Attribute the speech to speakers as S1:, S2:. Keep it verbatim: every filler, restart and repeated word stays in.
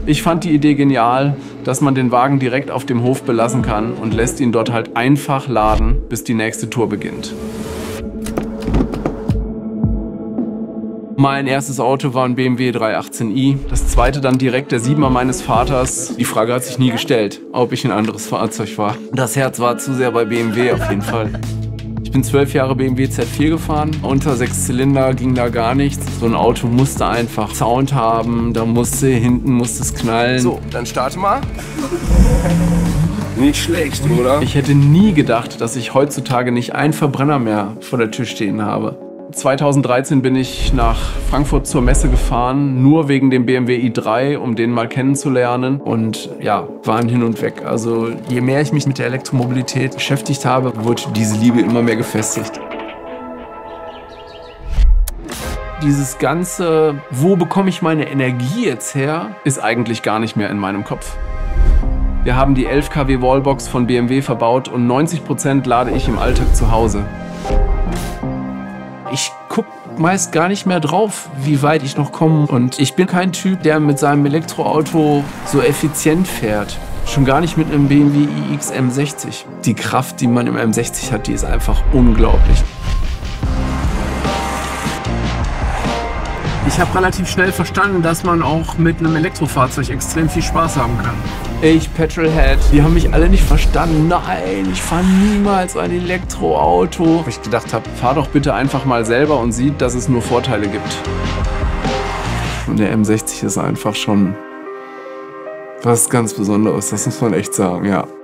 S1: Ich fand die Idee genial, dass man den Wagen direkt auf dem Hof belassen kann und lässt ihn dort halt einfach laden, bis die nächste Tour beginnt. Mein erstes Auto war ein B M W dreihundertachtzehn i, das zweite dann direkt der Siebener meines Vaters. Die Frage hat sich nie gestellt, ob ich ein anderes Fahrzeug war. Das Herz war zu sehr bei B M W auf jeden Fall. Ich bin zwölf Jahre B M W Z vier gefahren, unter sechs Zylinder ging da gar nichts. So ein Auto musste einfach Sound haben, da musste hinten musste es knallen.
S2: So, dann starte mal. Nicht schlecht, oder?
S1: Ich hätte nie gedacht, dass ich heutzutage nicht einen Verbrenner mehr vor der Tür stehen habe. zweitausenddreizehn bin ich nach Frankfurt zur Messe gefahren, nur wegen dem B M W i drei, um den mal kennenzulernen. Und ja, waren hin und weg. Also je mehr ich mich mit der Elektromobilität beschäftigt habe, wurde diese Liebe immer mehr gefestigt. Dieses ganze, wo bekomme ich meine Energie jetzt her, ist eigentlich gar nicht mehr in meinem Kopf. Wir haben die elf Kilowatt Wallbox von B M W verbaut und neunzig Prozent lade ich im Alltag zu Hause. Ich gucke meist gar nicht mehr drauf, wie weit ich noch komme. Und ich bin kein Typ, der mit seinem Elektroauto so effizient fährt. Schon gar nicht mit einem B M W i X M sechzig. Die Kraft, die man im M sechzig hat, die ist einfach unglaublich. Ich habe relativ schnell verstanden, dass man auch mit einem Elektrofahrzeug extrem viel Spaß haben kann. Ich, Petrolhead, die haben mich alle nicht verstanden. Nein, ich fahre niemals ein Elektroauto. Wo ich gedacht habe, fahr doch bitte einfach mal selber und sieh, dass es nur Vorteile gibt. Und der M sechzig ist einfach schon was ganz Besonderes, das muss man echt sagen, ja.